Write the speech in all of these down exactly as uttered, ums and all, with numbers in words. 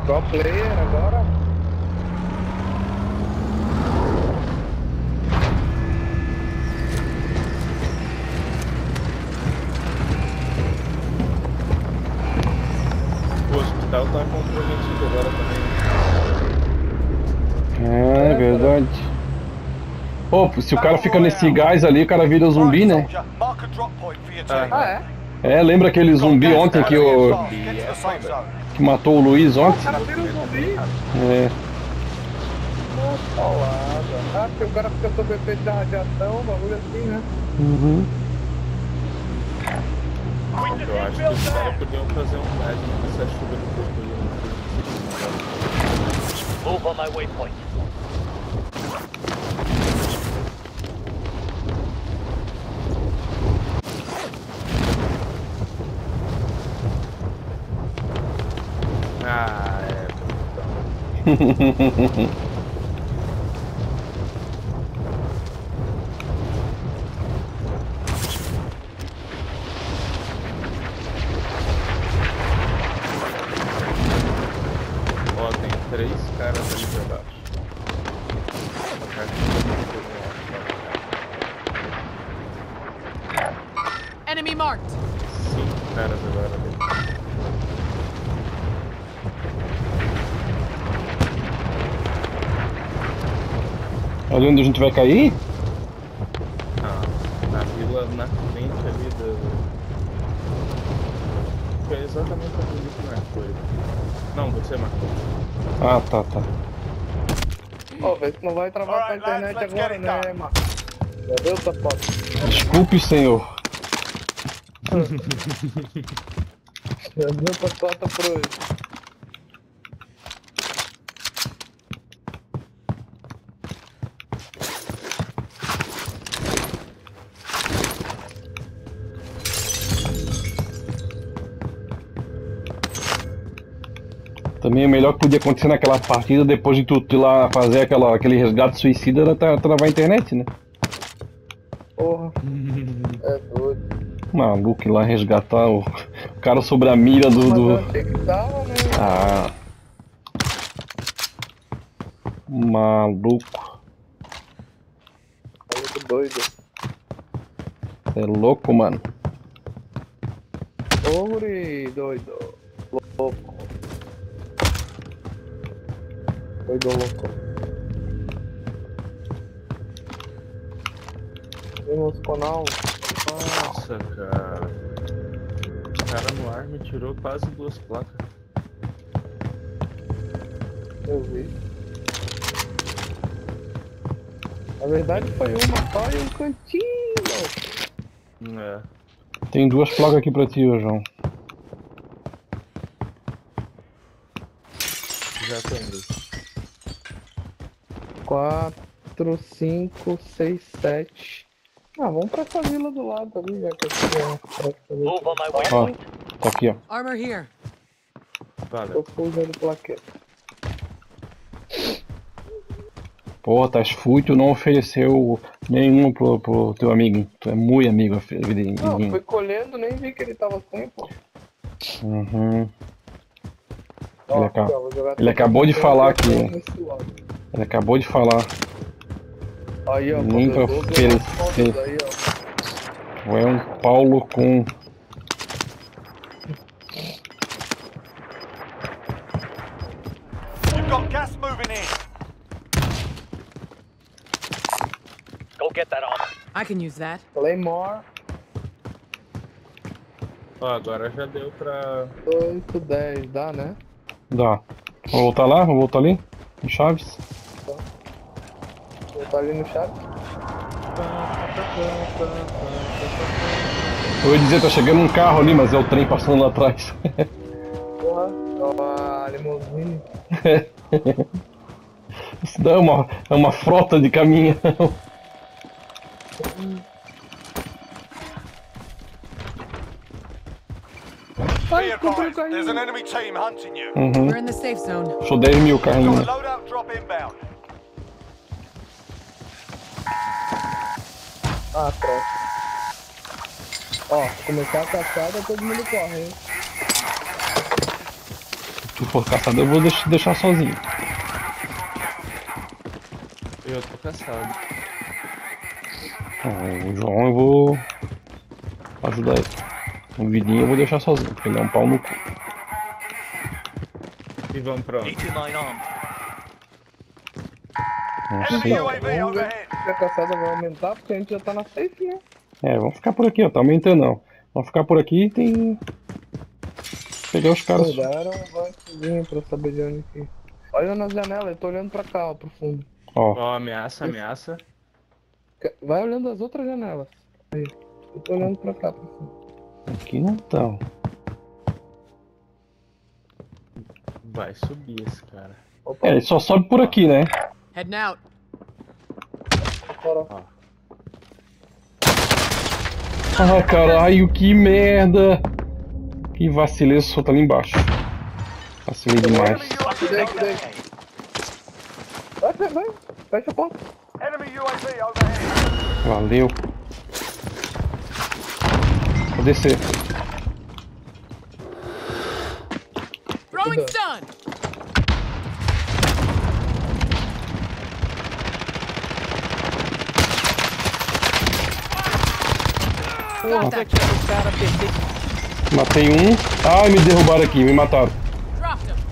Pro player agora. O hospital tá comprometido agora também. É, é verdade. Pô, se o cara fica nesse gás ali, o cara vira zumbi, né? Ah, é? É, lembra aquele zumbi ontem que o... que matou o Luiz O ontem? cara vira um zumbi. É. Nossa, paulada. Ah, porque o cara fica sob efeito da radiação, um bagulho assim, né? Uhum. Eu acho que os caras podiam fazer um gás nessa chuva do corpo ali. Move on my waypoint. Ah, é. Ó, tem três caras ali pra baixo. Enemy marked. Cinco caras agora ali. Ali onde a gente vai cair? Ah, na vila, na frente ali do... Foi exatamente a vila que marcou ele. Não, você marcou. Ah, tá, tá. Ó, vê se não vai travar a internet agora, né, mano? Já deu essa foto? Desculpe, senhor. Já deu essa foto por hoje. Também o melhor que podia acontecer naquela partida, depois de tu ir lá fazer aquela, aquele resgate suicida, era tra- travar a internet, né? Porra. É doido. Maluco ir lá resgatar o cara sobre a mira do... Mas do... eu achei que tava, né? Ah... Maluco. Maluco doido. É louco, mano. Ori, doido. Louco. Doido louco. Vemos canal. Nossa, cara. O cara no ar me tirou quase duas placas. Eu vi. Na verdade foi uma só e um cantinho. É. Tem duas placas aqui pra ti, ô João. Já tem dois. Quatro, cinco, seis, sete. Ah, vamos pra essa vila do lado ali, já que eu tinha. Move on my Ó, waypoint. tá aqui, ó. Armor here. Valeu. Eu fui usando plaqueta. Pô, tá fútil, não ofereceu nenhum pro, pro teu amigo. Tu é muito amigo, Não, Vidinho. fui colhendo, nem vi que ele tava sem, pô. Uhum. Ó, Ele, aca- aqui, ó, vou jogar ele tudo acabou de aqui, falar eu que... vou nesse lado. Ele acabou de falar. Aí, ó, Nem pra pô, oferecer. fotos aí, ó. Tu é um Paulo com... You've got gas moving in. Go get that armor. I can use that. Claymore, Ó, agora já deu pra... oito, dez, dá, né? Dá. Vou voltar lá? Vou voltar ali? Em Chaves? Vou botar ali no chat. Eu ia dizer, tá chegando um carro ali, mas é o trem passando lá atrás. Porra, ó, a limusine. Isso daí é uma, é uma frota de caminhão. Be advised, there's an enemy team hunting you. Uhum. We're in the safe zone. Sou dez mil Got a carrinhos. loadout drop inbound. Ah, pronto. Ó, começar a caçada, todo mundo corre, hein? tu for caçador, eu vou te deixar sozinho. Eu tô cansado. Ah, o João eu vou ajudar ele. O Vidinho eu vou deixar sozinho, porque ele é um pau no cu. E vamos pra onde? Keep your line armed. Não Enemy sei. U A V Vamos ver overhead. se a caçada vai aumentar, porque a gente já tá na safe, né? É, vamos ficar por aqui, ó. Tá aumentando não. Vamos ficar por aqui e tem. Pegar os caras. Mudaram um vantezinho pra saber de onde que. Olha na janela, eu tô olhando pra cá, ó, pro fundo. Ó, Ó, ameaça, ameaça. Vai olhando as outras janelas. Aí. Eu tô olhando pra cá, pro fundo. aqui não estão. Vai subir esse cara. Opa, É, ele só sobe por aqui, né? Heading out. fora. Ah, caralho, que merda! Que vacilei, só tá ali embaixo. Vacilei demais. Enemy U A V Cuidado, cuidado. overhead. Vai, vai, vai. Fecha a porta. Enemy U A V overhead. Valeu. Vou descer. Throwing stun. Got that. Matei um. Ai, me derrubaram aqui, me mataram. Dropped him.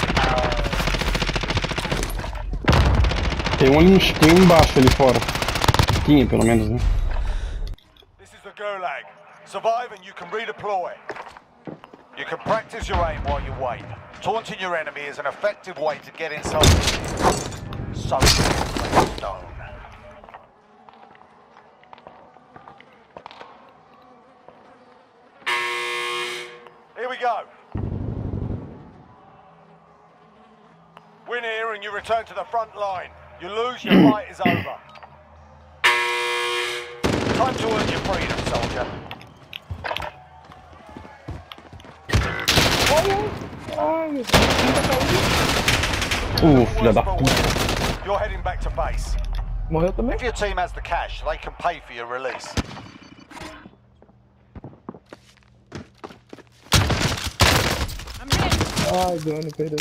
Tem um ali, tem um embaixo ali fora. Tinha, pelo menos, né? This is the Gulag. Survive and you can redeploy. You can practice your aim while you wait. Taunting your enemy is an effective way to get inside. So stone. Here we go. Win here and you return to the front line. You lose, your fight is over. Time to earn your freedom, soldier. Ai, meu Deus. Uh, filha da puta. You're heading back to base. Morreu também? If your team has the cash, they can pay for your release. I'm hit. Ai, Dani, perdeu.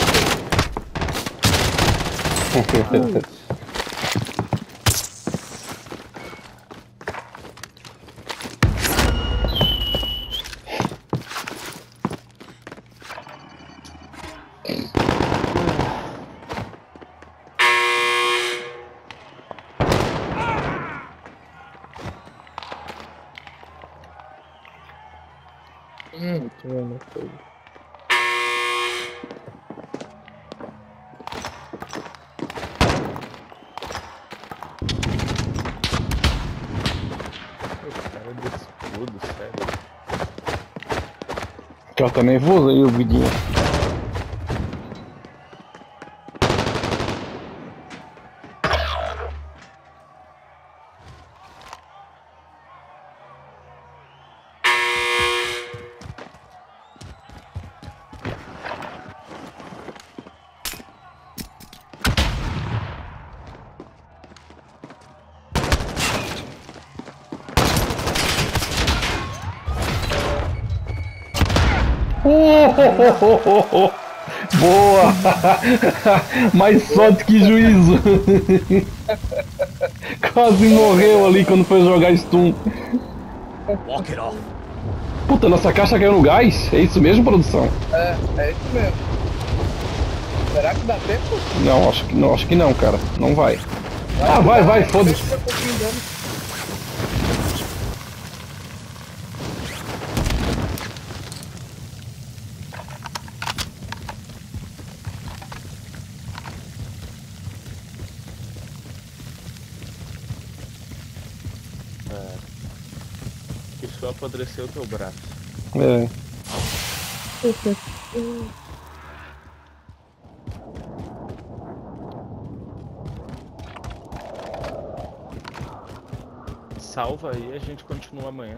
Hum, tô vendo coisa. O cara desse escudo, sério. O cara tá nervoso aí, o Vidinho. Oh, oh, oh, oh, oh. Boa! Mais sorte que juízo! Quase morreu ali quando foi jogar stun. Walk it off. Puta, nossa caixa caiu no gás? É isso mesmo, produção? É, é isso mesmo. Será que dá tempo? Não, acho que não, acho que não, cara. Não vai. Ah, vai, vai, foda-se. Deixa eu pouquinho dano. Isso apodreceu o teu braço. É. Salva aí e a gente continua amanhã.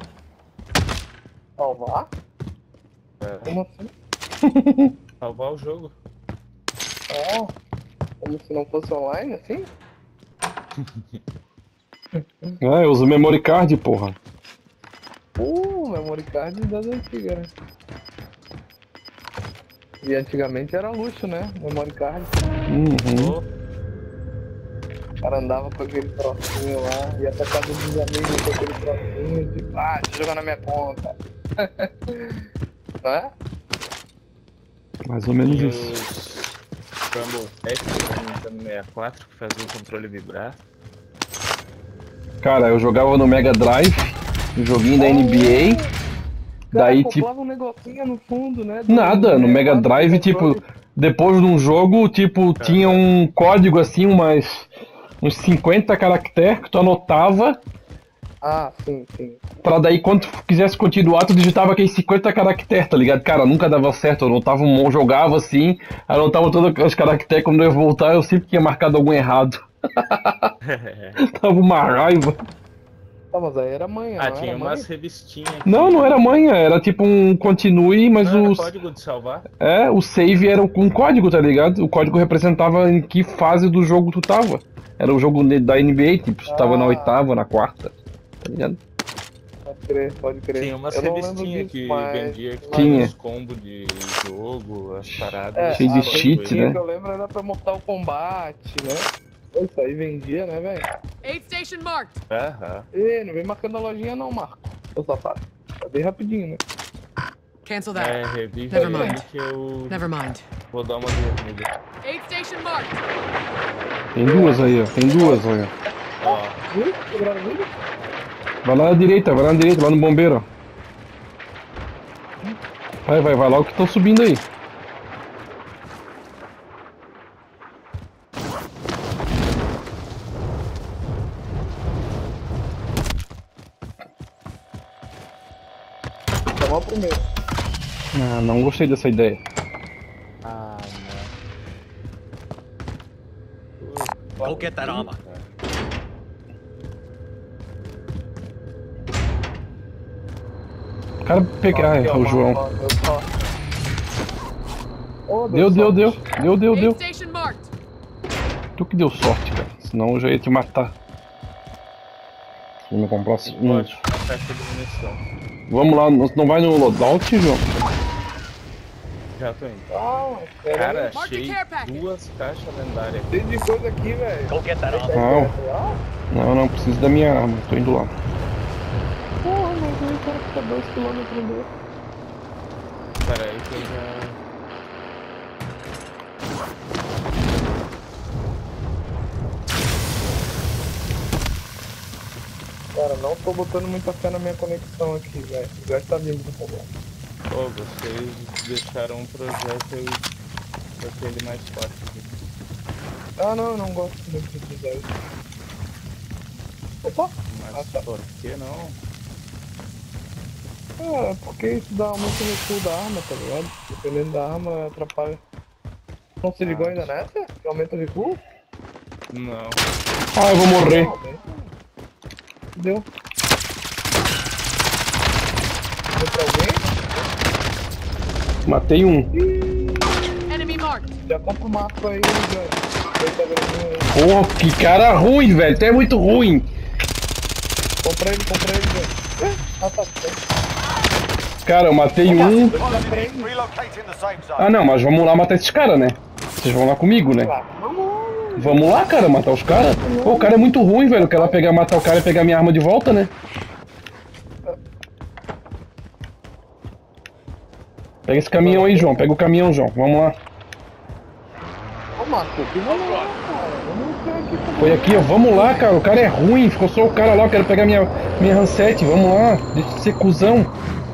Salvar? É, Como assim? salvar o jogo. Ó, como se não fosse online, assim? É, eu uso memory card, porra. Uh, memory card das antigas, né? E antigamente era luxo, né? Memory card. Uhum. O cara andava com aquele trocinho lá, ia pra casa dos amigos com aquele trocinho, tipo, ah, deixa eu jogar na minha conta. Não é? Mais ou menos E isso. os Rumble Pack do Nintendo sessenta e quatro que fazia o controle vibrar. Cara, eu jogava no Mega Drive, um joguinho da N B A. Cara, Daí, acoplava tipo, um negocinho no fundo, né? do- nada, no do Mega quadro do Drive, controle. tipo, depois de um jogo, tipo, tinha um código assim, umas, uns cinquenta caracteres que tu anotava, Ah, sim, sim. pra daí quando tu quisesse continuar, tu digitava aqueles cinquenta caracteres, tá ligado? Cara, nunca dava certo, eu anotava um, jogava assim, anotava todos os caracteres, quando eu ia voltar, eu sempre tinha marcado algum errado. Tava uma raiva. Tá, mas aí era manhã, Ah, não tinha era umas manhã? revistinhas. Não, que- não era manha, era tipo um continue, mas Não era o, código de salvar? é, o save era um código, tá ligado? O código representava em que fase do jogo tu tava. Era o jogo da N B A, tipo, tu tava na Ah. oitava, na quarta, tá ligado? Pode crer, pode crer. Tinha umas Eu não lembro revistinhas disso, que mas- vendia que mas- Tinha. os combos de jogo, as paradas. É, Cheio de a cheat, revistinha né? que eu lembro era pra Mortal Kombat, né? Isso aí vendia, né, velho? Aid station marked. Aham. Ê, não vem marcando a lojinha não, Marco. Ô safado. Tá bem rapidinho, né? Cancel that. É, revive Never aí mind. que eu Never mind. vou dar uma dormida. Aid station marked. Tem duas aí, ó. Tem duas, olha. Ó, Viu? Quebraram o vídeo? Vai lá na direita, vai lá na direita, lá no bombeiro, ó. Vai, vai, vai logo que estão subindo aí. Chamou o primeiro. Ah, não gostei dessa ideia. ah, não. Go get that armor. O cara pega. Ah, Aqui, é ó, o Marco, João. ó, deu sorte. Ô, Deu, deu, sorte. deu. Deu, deu, deu. Aid station marked. Tu que deu sorte, cara. Senão eu já ia te matar. Se eu não comprasse um. Pode, uma caixa de munição. Vamos lá, não não vai no loadout, João? Já tô indo. Ah, pera Cara, aí. Mark the achei care package. duas caixas lendárias. Tem de coisa aqui, velho. Go get that armor. Não, Ah, não, não, preciso da minha arma. Tô indo lá. porra, mas aí o cara fica dois quilômetros dele. Pera aí que eu já... Cara, não tô botando muita fé na minha conexão aqui, velho. Já está vindo do problema. Pô, vocês deixaram um projeto aí com aquele mais forte aqui. Ah, não, eu não gosto muito de design. Opa! Mas Ah, tá. por que não? É, porque isso dá muito recuo da arma, tá ligado? Dependendo da arma, atrapalha. Não se ligou Ah, ainda nessa? Que aumenta o recuo? Não. Ah, eu vou morrer. Não, bem. Deu. Deu pra alguém? Matei um. Enemy marked. Já compra o marco aí, velho. Tá vendo? Porra, que cara ruim, velho. Tu é muito ruim. Compra ele, compra ele, velho. É? Ah, tá. Cara, eu matei um. Positive, relocating the safe zone. Ah, não, mas vamos lá matar esses caras, né? Vocês vão lá comigo, né? Ah, vamos. Vamos lá, cara, matar os caras. Pô, o cara é muito ruim, velho. Eu quero lá pegar, matar o cara e pegar minha arma de volta, né? Pega esse caminhão aí, João. Pega o caminhão, João. Vamos lá. Ô, Marco, que vamos lá, cara. Vamos ficar aqui pra Foi aqui, ó. Vamos lá, cara. O cara é ruim. Ficou só o cara lá. Eu quero pegar minha, minha handset. Vamos lá. Deixa de ser cuzão.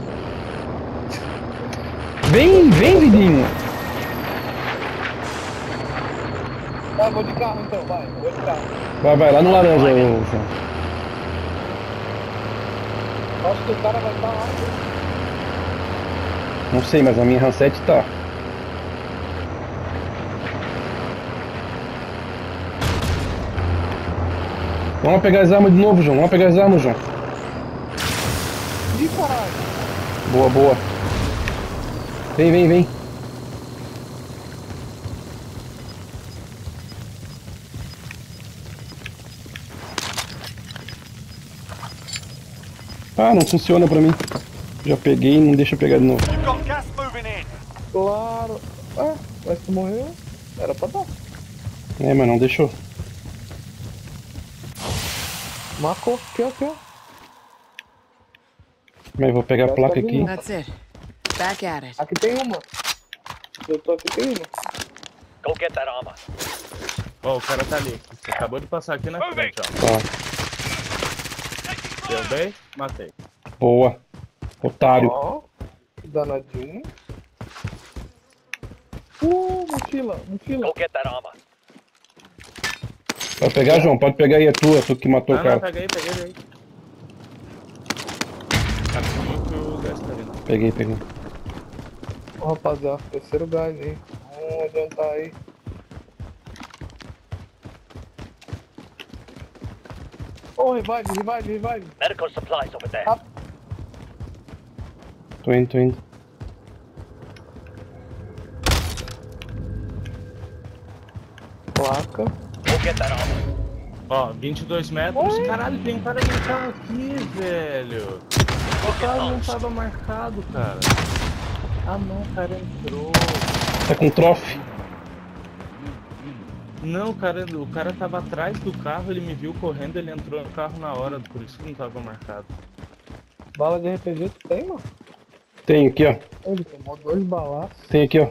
Vem, vem, vidinho. Vai, vou de carro então, vai. Vou de carro. Vai, vai. Lá no laranja, ô, João. Acho que o cara vai estar lá. Não sei, mas a minha handset tá. Vamos pegar as armas de novo, João. Vamos pegar as armas, João. Ih, caralho. Boa, boa. Vem, vem, vem. Ah, não funciona pra mim. Já peguei e não deixa eu pegar de novo. You've got gas moving in. Claro. Mas tu morreu, era pra dar. É, mas não deixou. Marcou, aqui, ó, aqui, ó. Mas eu vou pegar a placa aqui. That's it. Back at it. Aqui tem uma. Eu tô aqui, tem uma. Go get that armor. Ó, o cara tá ali. Você acabou de passar aqui na frente, ó. Tá. Deu bem? Matei. Boa. Otário. Ó, que danadinho. Uh, mochila, mochila. Go get that armor. Vai pegar, João? Pode pegar aí, é tu, é tu que matou Não, o cara. não, peguei, peguei, peguei. Tá comigo que o gás tá vindo. Peguei, peguei. Ó, rapaziada, terceiro gás aí. Vamos adiantar aí. Ô, oh, revive, revive, revive. Medical supplies over there. Ah. Tô indo, tô indo. Placa. Go get that armor. Ó, vinte e dois metros. Caralho, tem um cara no carro aqui, velho. O cara não tava marcado, cara. Ah não, o cara entrou. Tá com trofe. Não, cara, o cara tava atrás do carro, ele me viu correndo, ele entrou no carro na hora, por isso que não tava marcado. Bala de R P G tu tem, mano? Tem aqui, ó. Ele tomou dois balaços. Tem aqui, ó.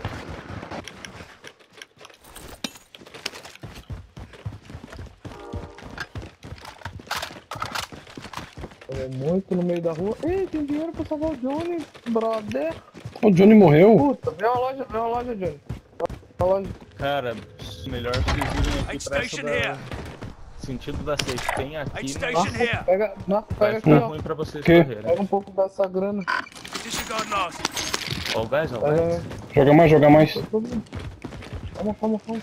É muito no meio da rua. Ei, tem dinheiro pra salvar o Johnny, brother. O Johnny morreu. Puta, vem uma loja, vem uma loja, Johnny. Uma loja. Cara, melhor vocês virem aqui pra essa da... sentido da safe. Tem aqui, mas Marco, pega, Marco, vai pega aqui, ficar ó. ruim pra vocês Que? correrem. Pega um pouco dessa grana. Ó o gás, ó o gás. É, Joga mais, joga mais. calma, calma, calma.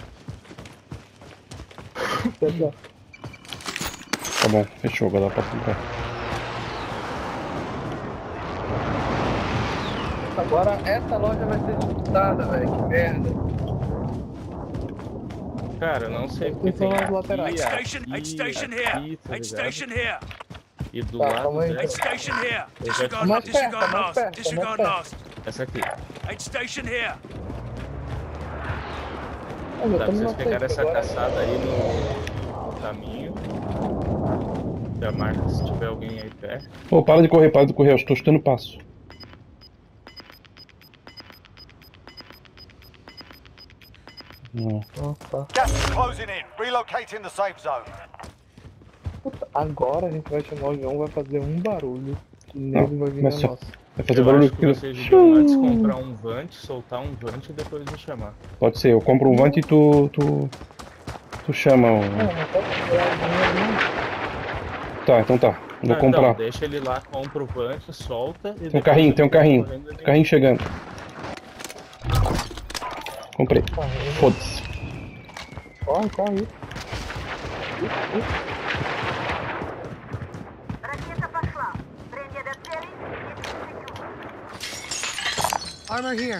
Aqui, ó. Tá bom, fechou, vai dar pra comprar. Agora essa loja vai ser disputada, velho. Que merda. Cara, eu não sei porque Atenção tem nas aqui, laterais. aqui, Aid station, aid station aqui, here. tá Aid ligado? station here. E do Tá, lado calma aí, dela, Aid station here. Eu já Disregard, mais perto, disregard mais last. perto, mais Disregard perto. last. essa aqui. Aid station here. Eu já Dá tô pra no vocês nosso pegarem tempo, essa agora. caçada aí no, no caminho. Já marca se tiver alguém aí perto. Pô, para de correr, para de correr, eu estou chutando passo. Não. Ah, tá. Gas is closing in. Relocating the safe zone. Puta, agora a gente vai chamar o João, vai fazer um barulho. Que nego vai vir na começou. nossa. Vai fazer Eu barulho acho que aqui. vocês deviam antes comprar um Vant, soltar um Vant e depois me chamar. Pode ser, eu compro um Vant e tu. tu. tu chama o. Não, não pode pegar o dinheiro, Tá, então tá. Vou Não, comprar. Então, deixa ele lá, compra o Vant, solta e Tem um carrinho, tem um carrinho. Correndo, Tem ele- um carrinho chegando. Comprei. Foda-se. não. Corre, corre. Ракета пошла. Время до цели. Armor here.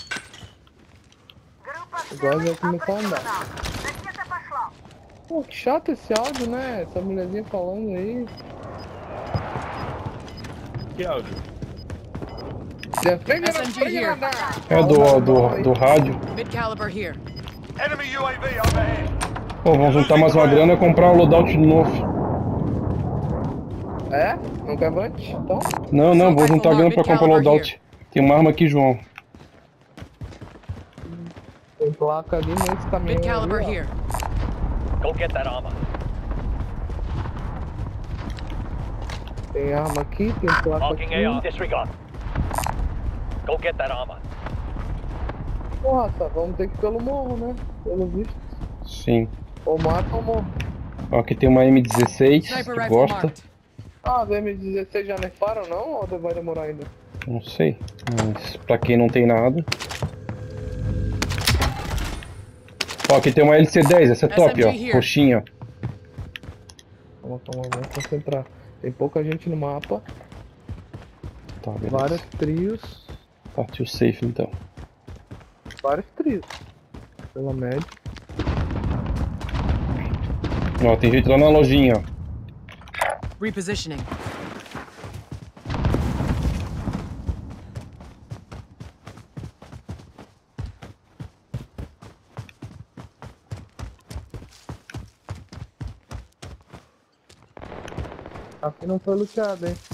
Группа Agora целых vai começar a andar. обращена. Ракета пошла. Pô, que chato esse áudio, né? Essa mulherzinha falando aí. Que áudio? Já pega na S M G pega here. na- É do, do, do rádio. Mid caliber here. Enemy U A V overhead. Pô, vamos juntar mais uma grana e comprar o loadout de novo. É? Não quer Vant? Então? Não, não, vou juntar grana pra comprar o loadout. Tem uma arma aqui, João. Tem placa ali nesse caminho. Mid caliber ali, ó. here. Go get that armor. Tem arma aqui, tem placa Marking aqui. A R. Disregard. Go get that armor. Porra, tá, vamos ter que ir pelo morro, né? Pelo visto. Sim. Ou mata ou morro. Ó, aqui tem uma M dezesseis, Sniper tu rifle gosta? marked. Ah, a M dezesseis já nerfaram não? Ou vai demorar ainda? Não sei. Mas pra quem não tem nada. Ó, aqui tem uma L C dez, essa é top, ó. S M G here. Roxinha, ó. Calma, calma, vamos concentrar. Tem pouca gente no mapa. Tá, beleza. Vários trios. Partiu safe então. Vários trios. Pela média. Ó, tem gente lá na lojinha, ó. Repositioning. Aqui não foi luteado, hein?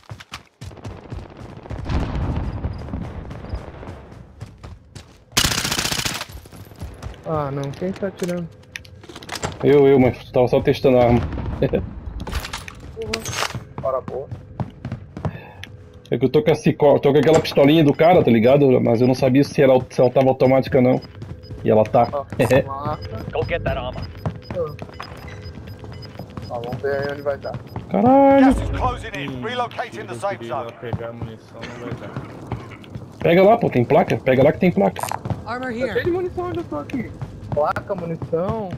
Ah, não. Quem tá atirando? Eu, eu, mas tava só testando a arma. Para boa. É que eu tô com, esse, tô com aquela pistolinha do cara, tá ligado? Mas eu não sabia se, era, se ela tava automática ou não. E ela tá. Ó, massa. Go get that armor. Ó, vamos ver aí onde vai dar. Caralho! Gas is closing in. Relocating the safe queria ir lá zone. pegar a munição, não vai dar. Pega lá, pô, tem placa. Pega lá que tem placa. Armor Tá cheio here. de munição onde eu tô aqui. Placa, munição.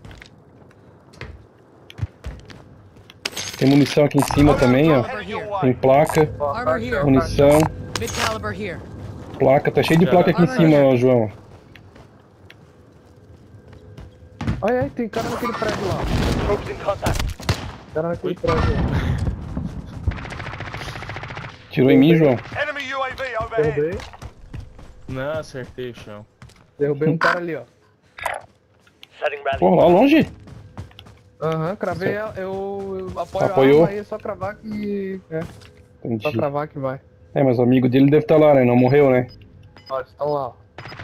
Tem munição aqui em cima também, ó. Heading your Tem way. placa, Ó, Armor tá here. aqui, ó, munição, Mid caliber here. placa. Tá cheio de placa aqui em Armor cima, here. ó, João. Olha aí, tem cara naquele prédio lá. Troops in contact. Cara naquele prédio lá. Tirou em mim, João? Enemy U A V overhead. Derrubei. Não, acertei o chão. Derrubei um cara ali, ó. Setting rally. Pô, lá longe? Aham, cravei ela. Eu, eu apoio Apoiou? a arma aí, é só cravar que... É, só Entendi. cravar que vai. É, mas o amigo dele deve estar lá, né? Não morreu, né? Ó, eles estão lá, ó.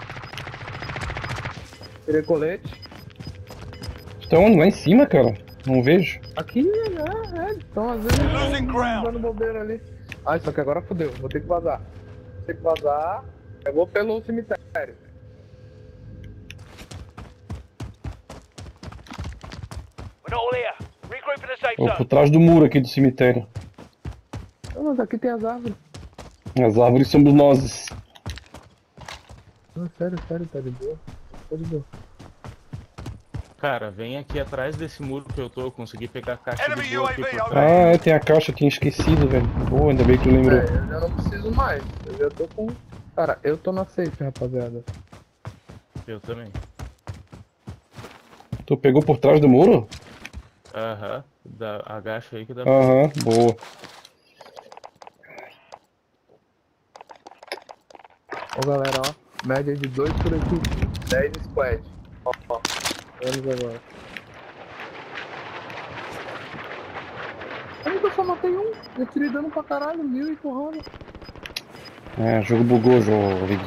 Tirei colete. Estão onde? Lá em cima, cara? Não vejo. Aqui, é, é, estão às vezes Losing ground. dando bobeira ali. Ah, só que agora fodeu, vou ter que vazar. Vou ter que vazar. Eu vou pelo cemitério. We're all here. Regroup in the safe Ou por zone. trás do muro aqui do cemitério. Ah, mas aqui tem as árvores. As árvores somos nós. Ah, sério, sério, tá de boa. Tá de boa. Cara, vem aqui atrás desse muro que eu tô, eu consegui pegar a caixa de Enemy boa U A aqui V por over. trás. Ah, é, tem a caixa, tinha esquecido, velho. Boa, ainda bem que tu lembrou. É, eu já não preciso mais. Eu já tô com... Cara, eu tô na safe, rapaziada. Eu também. Tu pegou por trás do muro? Aham, dá- agacha aí que dá pra... Aham, boa. Ó, galera, ó. Média de dois por aqui. dez squad. Ó, ó. Vamos agora. Como que eu só matei um? Eu tirei dano pra caralho, mil e porrada. É, o jogo bugou, João. Enemy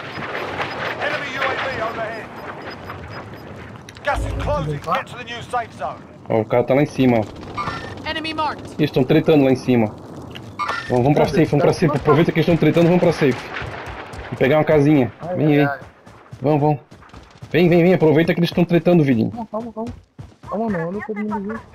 U A V overhead. Gas is closing. Get to the new safe zone. Ó, o cara tá lá em cima, ó. Enemy marked. Eles estão tretando lá em cima. Vamos, vamos pra safe, vamos pra safe. Aproveita que eles estão tretando, vamos pra safe. Vamos pegar uma casinha. Ai, Vem ai, aí. ai. Vamos, vamos. Vem, vem, vem. Aproveita que eles estão tretando, vidinho. Calma, calma, calma. Calma não, olha todo mundo junto.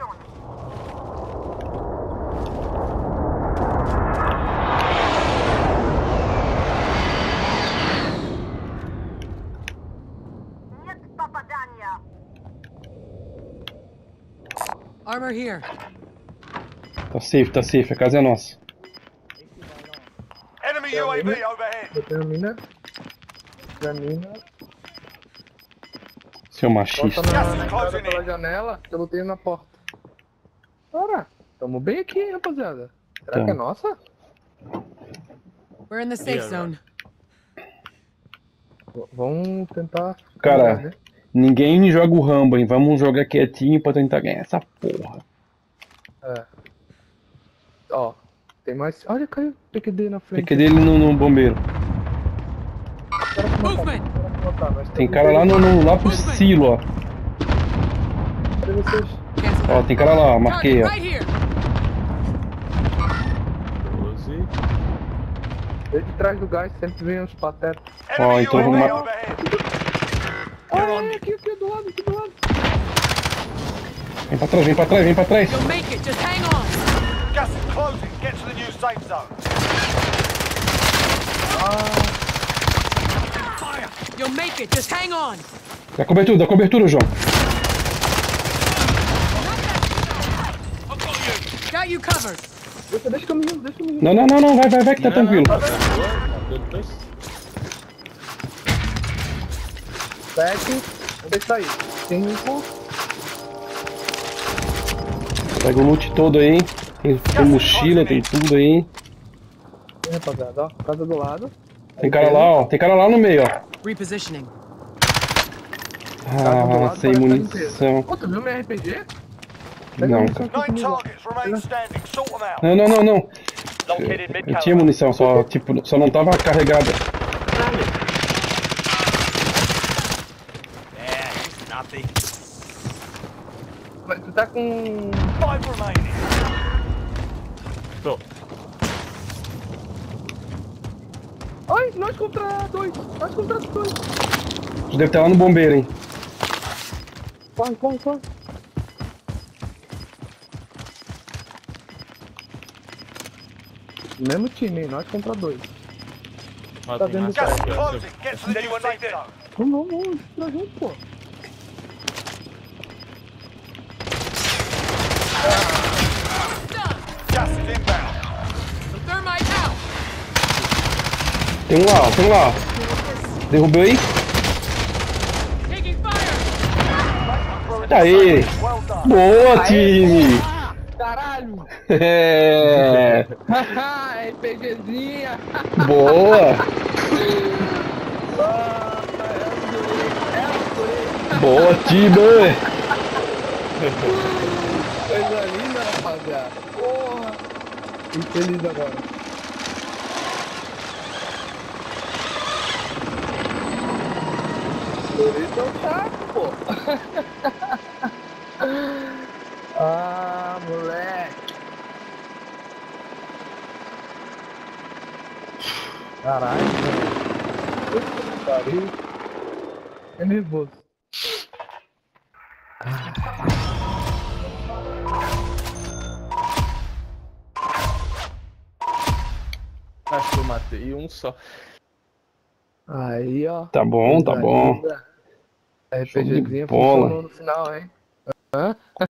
Нет попадания. Armor here. Tá safe, tá safe. A casa é nossa. Enemy U A V overhead. Botei a mina. Botei a mina. Seu Bota machista. na, na entrada pela janela, que eu botei na porta. Ora, tamo bem aqui, hein, rapaziada. Será Tamo. que é nossa? We're in the safe Yeah, zone. V- Vamos tentar... Cara, né? ninguém joga o Rambo, hein? Vamos jogar quietinho pra tentar ganhar essa porra. É. Ó, tem mais... Olha, caiu P Q D na frente. Fica dele no, no bombeiro. Cara se matar, Movement. cara se matar, nós Tem temos cara lá no, no- lá pro Movement. silo, ó. Cadê vocês? Cancel Ó, that. tem cara lá, ó. Marquei, Target ó. right here. doze. Vem de trás do gás, sempre vem os patetas. Ó, Enemy então U A V vamos- overhead. Olha, aqui, aqui, do lado, aqui do lado. Vem pra trás, vem pra trás, vem pra trás. You'll make it. Just hang on. Gas is closing. Get to the new safe zone. You'll make it. Just hang on. Dá cobertura, dá cobertura, João. Got you covered. Deixa, deixa que eu me rindo, deixa que eu me rindo. Não, não, não, não, vai, vai, vai que tá Não, tranquilo. não, tá boa, tá dois. Sete, vamos deixar aí. Cinco. Pega o loot todo aí. Tem, tem mochila, tem tudo aí. Vem, rapaziada, ó. Casa do lado. Tem cara lá, ó. Tem cara lá no meio, ó. Repositioning. Casa do Ah, lado, sem parece que tá munição. inteiro. Pô, tu viu minha R P G? Não, cara. Nine targets remain standing. Sort them out. Não, não, não, não. Located Eu mid-caliber. tinha munição, só, tipo, só não tava carregada. Yeah, it's nothing. Mas tu tá com... Five remaining. Tô. Ai, nós contra dois. Nós contra dois. Deve estar lá no bombeiro, hein? Corre, corre, corre. Mesmo time, nós contra dois. Ó, Tá tem vendo mais Gas is cara, closing. Get to the new safe zone. Vamos, vamos, vamos. Pra junto, pô. Gas is inbound. Thermite out! Tem um lá, ó, tem um lá. Ó. Derrubei. Taking fire! Aê! Well done. Boa, time! Caralho! É, RPGzinha! boa! Boa, time! Coisa linda, rapaziada! Porra! Fiquei feliz agora. Eles são chatos, pô! Ah, moleque! Caralho, velho! Puta que pariu! É nervoso. Acho que eu matei um só. Aí, ó. Tá bom, tá bom. RPGzinha bola. funcionou no final, hein? Hã?